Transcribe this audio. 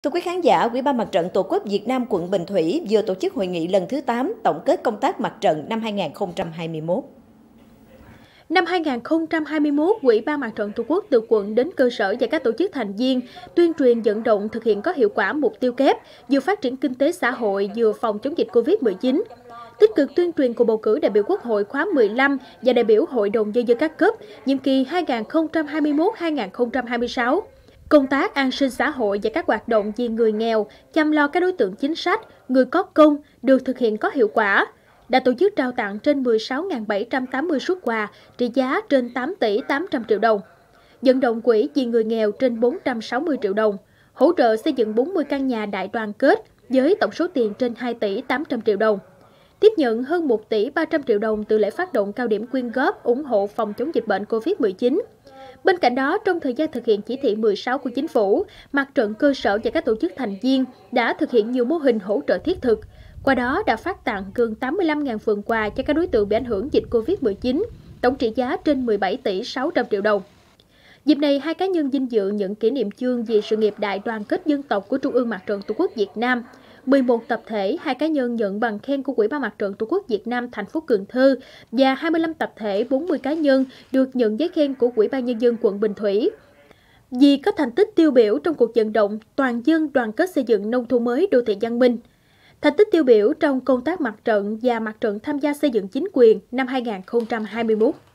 Thưa quý khán giả, Ủy ban Mặt trận Tổ quốc Việt Nam quận Bình Thủy vừa tổ chức hội nghị lần thứ 8 tổng kết công tác mặt trận năm 2021. Năm 2021, Ủy ban Mặt trận Tổ quốc từ quận đến cơ sở và các tổ chức thành viên tuyên truyền vận động thực hiện có hiệu quả mục tiêu kép vừa phát triển kinh tế xã hội vừa phòng chống dịch Covid-19. Tích cực tuyên truyền cuộc bầu cử đại biểu Quốc hội khóa 15 và đại biểu Hội đồng Nhân dân các cấp, nhiệm kỳ 2021-2026. Công tác an sinh xã hội và các hoạt động vì người nghèo, chăm lo các đối tượng chính sách, người có công được thực hiện có hiệu quả. Đã tổ chức trao tặng trên 16.780 suất quà trị giá trên 8 tỷ 800 triệu đồng. Vận động quỹ vì người nghèo trên 460 triệu đồng. Hỗ trợ xây dựng 40 căn nhà đại đoàn kết với tổng số tiền trên 2 tỷ 800 triệu đồng. Tiếp nhận hơn 1 tỷ 300 triệu đồng từ lễ phát động cao điểm quyên góp ủng hộ phòng chống dịch bệnh Covid-19. Bên cạnh đó, trong thời gian thực hiện chỉ thị 16 của Chính phủ, mặt trận cơ sở và các tổ chức thành viên đã thực hiện nhiều mô hình hỗ trợ thiết thực. Qua đó đã phát tặng gần 85.000 phần quà cho các đối tượng bị ảnh hưởng dịch Covid-19, tổng trị giá trên 17 tỷ 600 triệu đồng. Dịp này, hai cá nhân vinh dự nhận kỷ niệm chương vì sự nghiệp đại đoàn kết dân tộc của Trung ương Mặt trận Tổ quốc Việt Nam. 11 tập thể, 2 cá nhân nhận bằng khen của Ủy ban Mặt trận Tổ quốc Việt Nam thành phố Cần Thơ và 25 tập thể, 40 cá nhân được nhận giấy khen của Ủy ban Nhân dân quận Bình Thủy. Vì có thành tích tiêu biểu trong cuộc vận động toàn dân đoàn kết xây dựng nông thôn mới đô thị văn minh. Thành tích tiêu biểu trong công tác mặt trận và mặt trận tham gia xây dựng chính quyền năm 2021.